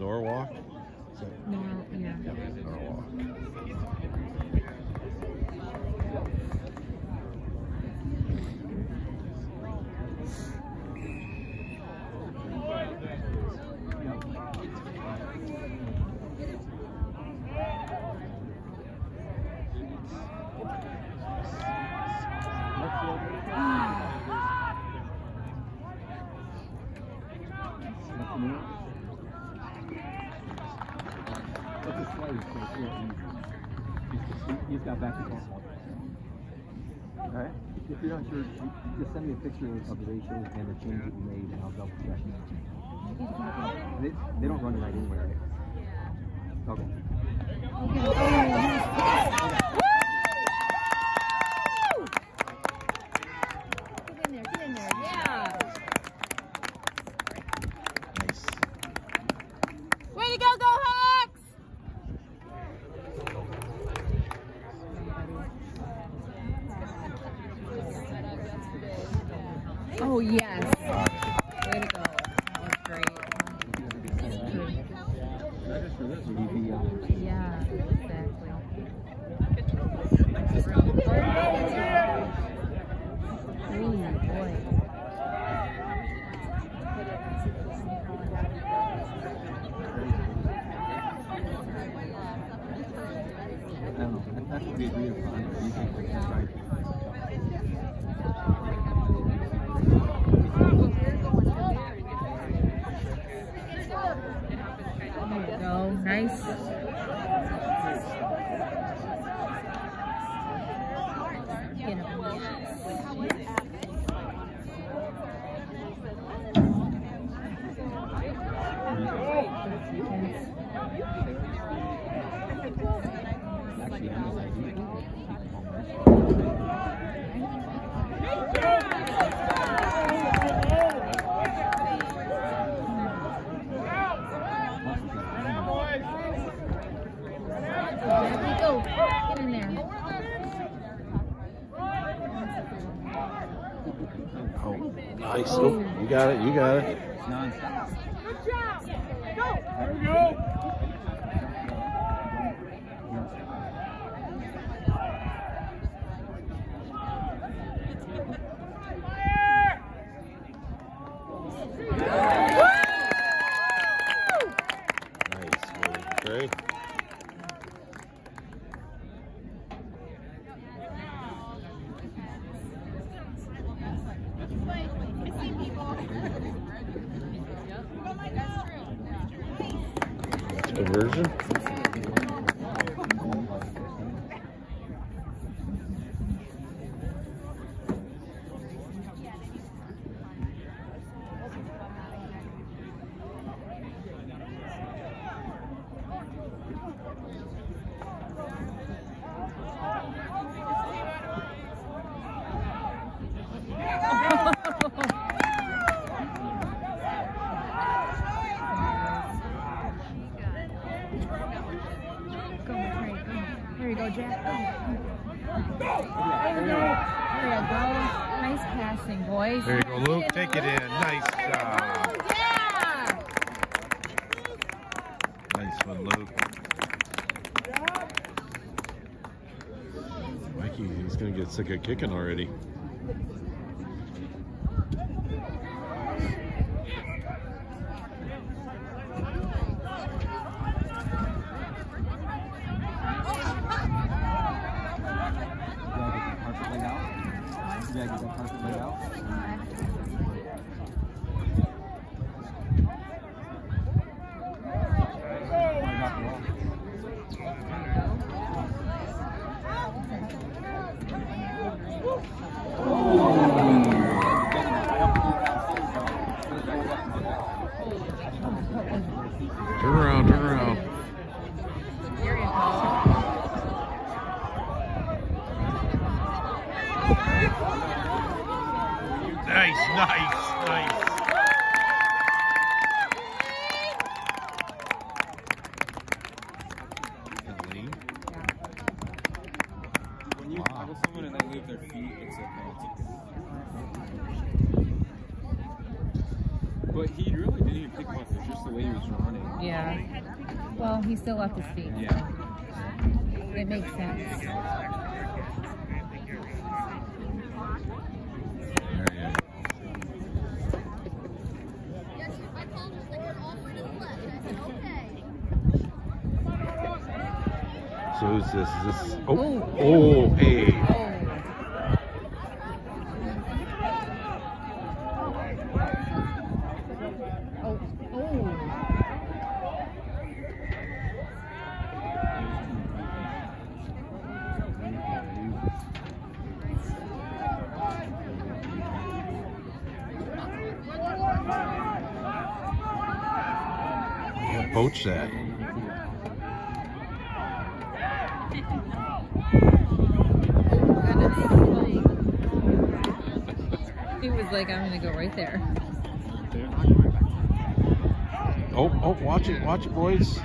Norwalk? Yeah. Norwalk. He's got back to ball. Alright? If you're not sure, just send me a picture of the ratio and the change that you made, and I'll double check. They don't run tonight anyway, right? Okay. Get in there, yeah. Nice. Way to go, Hawks! Oh, yes. Way to go. That was great. Yeah, exactly. Ooh, boy. That's what we agreed upon. You can fix it, right? There you go. Nice. Get him. Get in there. Oh, nice. Oh, you got it. You got it. Non-stop. Good job. Go. There we go. Nice. Great. Conversion. There you go, Jack. There you go. Nice passing, boys. There you go, Luke. Take it in. Nice job. Yeah. Nice one, Luke. Mikey, he's going to get sick of kicking already. Yeah, get that carpet laid out. Turn around, turn around. There you go. Nice, nice, nice. When you tackle someone and they leave their feet, it's a penalty. But he really didn't even pick him up. It's just the way he was running. Yeah. Well, he still left his feet. Yeah. It makes sense. So who's this? Is this? Oh, Oh. oh, hey. Oh. Yeah, poach that. He was like, I'm gonna go right there. Oh, watch it, boys.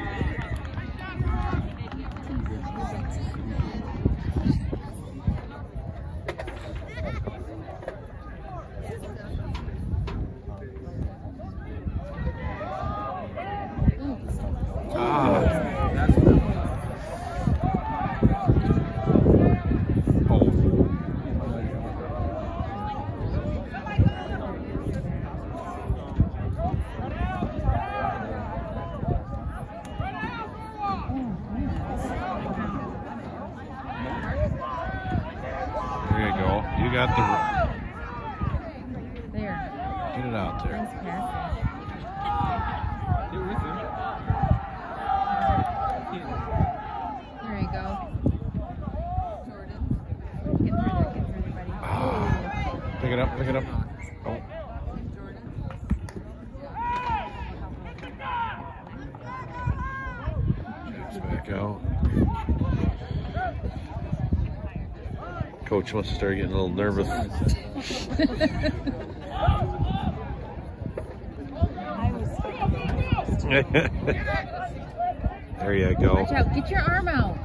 There you go. You got the. There. Get it out there. Nice pass. There you go. Get through there, buddy. Pick it up, pick it up. Oh. Checks back out. Coach must start getting a little nervous. There you go. Watch out, get your arm out.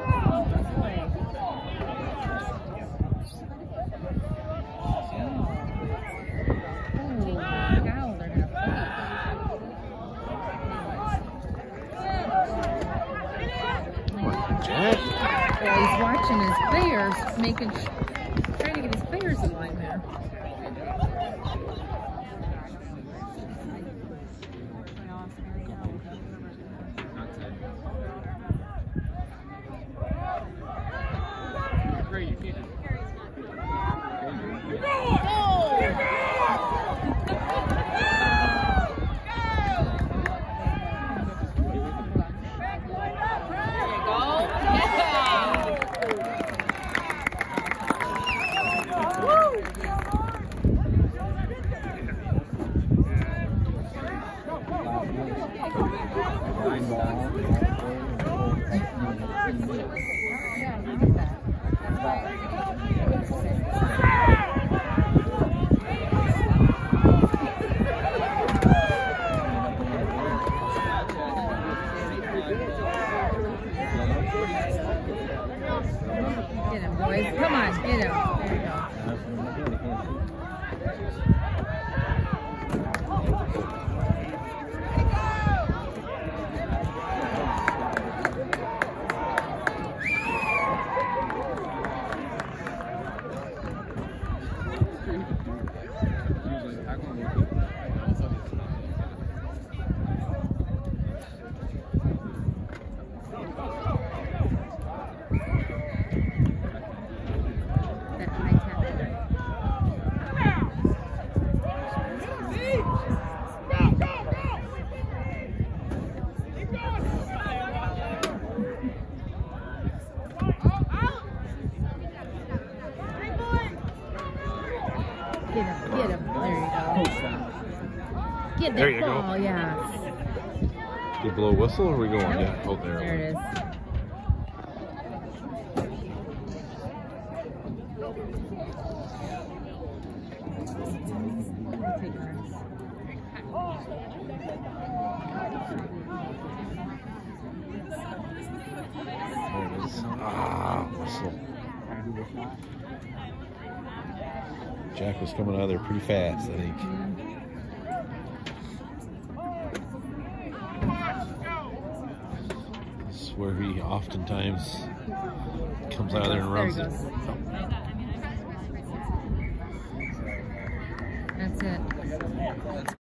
Jack. Well, he's watching his players, trying to get his players in line there. Get him, boys. Come on, get him. There you go. Get him. There you go. Get There that you go. ball, yeah. You blow a whistle or are we going? Nope. Yeah. Oh, there. There it is. There it is. Ah, whistle. Jack was coming out of there pretty fast, I think. where he oftentimes comes out of there and runs it. That's it.